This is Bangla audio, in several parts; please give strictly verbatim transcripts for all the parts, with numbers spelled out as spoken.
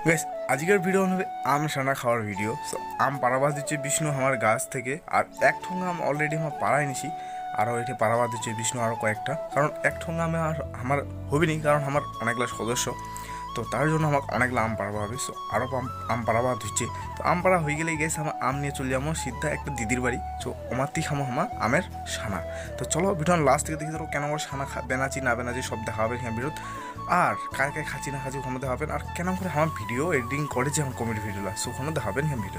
গাইস আজকের ভিডিও হবে আম সানা খাওয়ার ভিডিও। সো আম পাড়াবাদ দিচ্ছে বিষ্ণু আমার গাছ থেকে, আর এক ঠোঙ্গা আম অলরেডি আমার পাড়ায় নিছি, আরও এটি পাড়াবাদ দিচ্ছে বিষ্ণু আরও কয়েকটা, কারণ এক ঠোঙ্গা আমে আর আমার হবেনি, কারণ আমার অনেকগুলো সদস্য, তো তার জন্য আমাকে অনেকগুলো আম পাড়াবা হবে। সো আরও আম আম পাড়াবাদ হচ্ছে, তো আম পাড়া হয়ে গেলেই গেছে আমার আম নিয়ে চলে যাবো সিদ্ধা একটা দিদির বাড়ি। সো আমারতেই খামো আমার আমের সানা। তো চলো ভিডিও লাস্ট থেকে দেখি ধরো কেন আমার সানা বেনাচি না বেনাচি সব দেখা হবে হ্যাঁ ভিডিও, আর কার কার খাচ্ছি না খাচ্ছি ওখানে দেখাবেন, আর কেন করে আমার ভিডিও এডিটিং করে যে আমার কমেডি ভিডিওটা সো ওখানে দেখাবেন হ্যাঁ ভিডিও।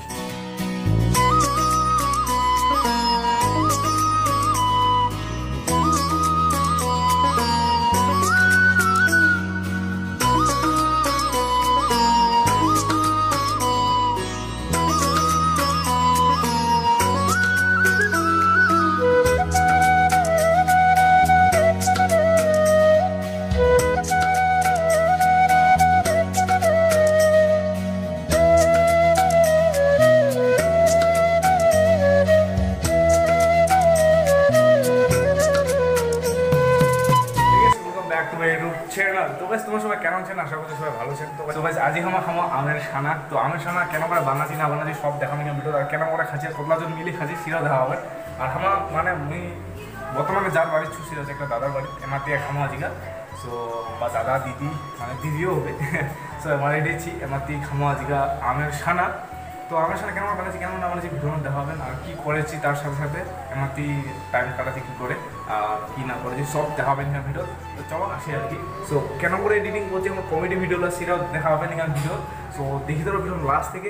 তোমার সবাই কেমন আছেন? আশা করি সবাই ভালো আছেন। তো ভাই আজকে আমার খামো আমের সানা। তো আমের সানা কেন করে বানাচ্ছি না বানাচ্ছি সব দেখানো ভিডিও, আর কেন করে খাচ্ছি কতজন মিলে খাচ্ছি সেটাও দেখা হবে। আর আমার মানে মুই বর্তমানে যার বাড়ির ছুটি আছে একটা দাদার বাড়ি এমার থেকে খামো আজিকা। সো বা দাদা দিদি মানে দিদিও হবে সো এমার এটেছি এমার থেকে খামো আজিকা আমের সানা। তো আমের সাথে কেন বানাচ্ছি কেমন না বানাচ্ছি ভিডিও দেখাবেন, আর কী করেছি তার সাথে সাথে এমাতি টাইম কাটাচ্ছি কী করে আর কী না করেছি সব দেখাবেন হ্যাঁ ভিডিও। তো চলো আসি আর কি। সো কেন করে এডিটিং করছি আমার কমেডি ভিডিওগুলো সেটাও দেখা হবে না ভিডিও। সো দেখি ধরো ভিডিও লাস্ট থেকে।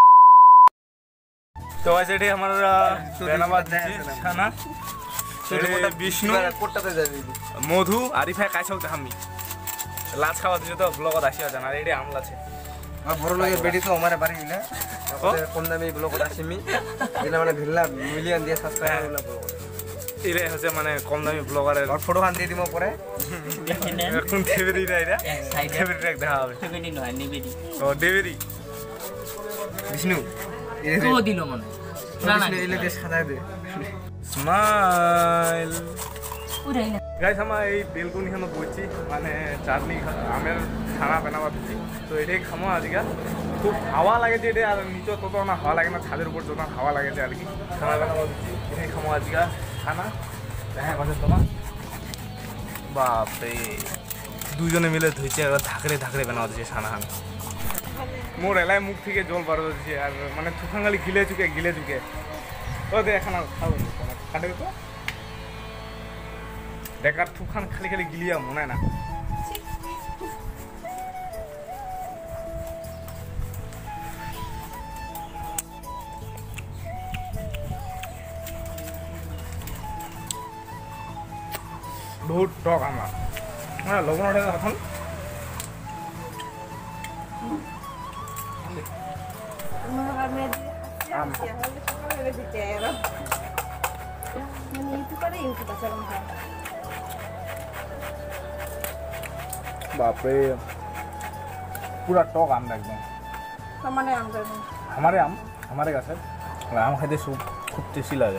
তো এটাই আমার খানা বিষ্ণু মধু আরিফাই কাছেও দেখামি লাচ খাওয়া দিচ্ছে তো ব্লগত আসিয়া জানা আর এটাই আমল আছে বড় লোকের বেটি তো আমার বাড়ি মিলে কম দামি ব্লগত আসিমি যেটা মানে ভিল্লা মিলিয়ন দিয়ে সাবস্ক্রাইব হলো ব্লগত এটাই হচ্ছে মানে কম দামি ব্লগারের ফটো খান দিয়ে দিব পরে কোন দেবেরি না এটা দেবেরি ট্র্যাক দেখা হবে দেবেরি নয় নিবেরি ও দেবেরি বিষ্ণু ও দিল মনে না না এলে দেশ খাতা দে স্মাইল উড়াই না গাইস আমার এই বেলকনি খানো বইছি মানে চাটনি আমের খানা বানাবা দিচ্ছি। তো এটাই খামো আজকে, খুব হাওয়া লাগে যে এটা, আর নিচে তত না হাওয়া লাগে না, ছাদের উপর যত হাওয়া লাগে যে আর কি খানা বানাবা দিচ্ছি। এটাই খামো আজকে খানা। হ্যাঁ কথা তোমার বাপরে দুজনে মিলে ধুইছে এবার ধাকড়ে ধাকড়ে বানাবা দিচ্ছে খানা খানা। মোর এলাই মুখ থেকে জল বার হচ্ছে, আর মানে থুখাঙ্গালি গিলে চুকে গিলে চুকে ও দে খানা খাবো কাটে তো দেখার থুখান খালি খালি গিলিয়া মনে না। বহুত টক আমরা মানে লবণ ওঠে এখন বাপরে পুরা টক আম একদম हमारे आम हमारे गाছের আম খাইতে খুব টেস্টি লাগে।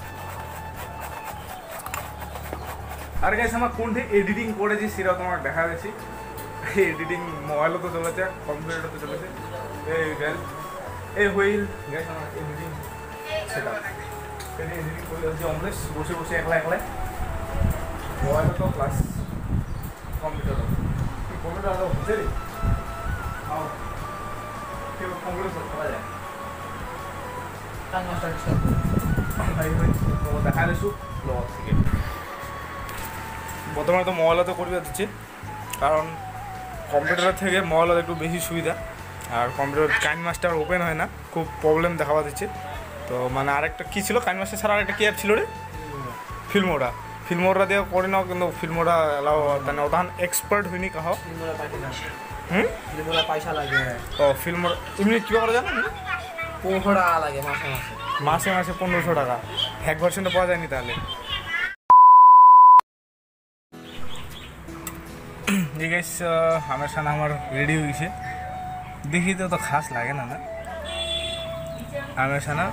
আর গাইস আমার কোনটা এডিটিং করেছি সেটাও তোমাকে দেখা গেছি। এডিটিং মোবাইলও তো চলেছে কম্পিউটারও তো চলেছে। এই গাইস এই হুইল গাইস আমার এডিটিং সেটা এই এডিটিং করে হচ্ছে অমলেশ বসে বসে একলা একলা মোবাইলও তো প্লাস কম্পিউটারও কম্পিউটার তো হচ্ছে রে আও কেউ কম্পিউটার সব করা যায় দেখা গেছো ব্লগ থেকে। বর্তমানে তো মোবাইলতে করবে দিচ্ছে, কারণ কম্পিউটারের থেকে মোবাইলত একটু বেশি সুবিধা, আর কম্পিউটার কাইন মাস্টার ওপেন হয় না, খুব প্রবলেম দেখাবা দিচ্ছে। তো মানে আরেকটা কী ছিল কাইন মাস্টার ছাড়া আরেকটা কী অ্যাপ ছিল রে ফিল্মোরা ফিল্মোরা দিয়ে করে নাও, কিন্তু ফিল্মোরা এলাও মানে ওখান এক্সপার্ট হয়নি কাহ হুম পয়সা লাগে ও ফিল্মোরা এমনি কী করা যায় না পনেরো টাকা লাগে মাসে মাসে মাসে মাসে পনেরোশো টাকা এক ভার্সেন্টে পাওয়া যায়নি তাহলে। এই গাইস আমার সামনে আমার রেডি হয়ে গেছে, দেখি তো তো খাস লাগে না না আমার সানা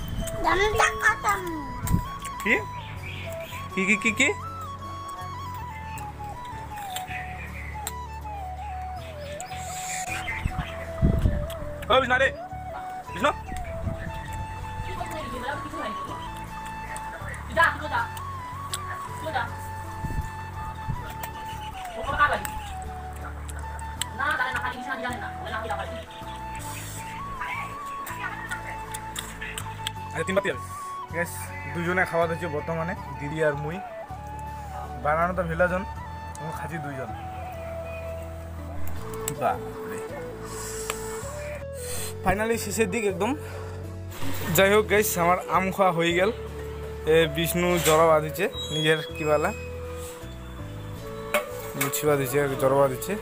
কি কি কি কি কি ও বিষ্ণু রে বিষ্ণু আচ্ছা তিন বাতি হবে গ্যাস দুজনে খাওয়া দিচ্ছে বর্তমানে দিদি আর মুই বানানো তো ভেলাজন আমি খাচ্ছি দুইজন ফাইনালি শেষের দিক একদম যাই হোক গাইস আমার আম খাওয়া হয়ে গেল এ বিষ্ণু জড়বা দিচ্ছে নিজের কিবালা মুছিবা দিচ্ছে জড়বা দিচ্ছে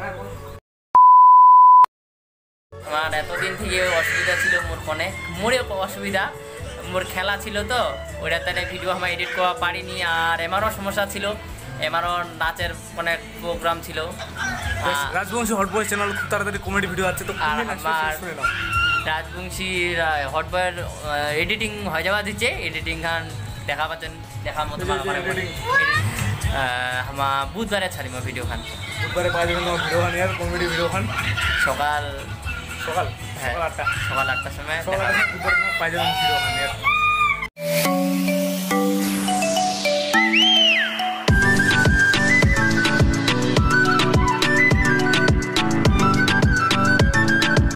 আমার এতদিন থেকে অসুবিধা ছিল মোর ফোনে মোরে অসুবিধা মোর খেলা ছিল তো ওইটা তাহলে ভিডিও আমার এডিট করা পারিনি আর এমারও সমস্যা ছিল এমারও নাচের অনেক প্রোগ্রাম ছিল রাজবংশী হট বয়েস চ্যানেল খুব তাড়াতাড়ি কমেডি ভিডিও আছে তো আর আমার রাজবংশীর হট বয়ের এডিটিং হয়ে যাওয়া দিচ্ছে এডিটিং খান দেখা পাচ্ছেন দেখার মতো আমার বুধবারে ছাড়িম ভিডিও খান বুধবারে পাঁচ ভিডিও খান ইয়ার কমেডি ভিডিও খান সকাল সকাল হ্যাঁ সকাল আটটা সকাল আটটার সময় সকাল আটটা বুধবার পাঁচ ভিডিও খান ইয়ার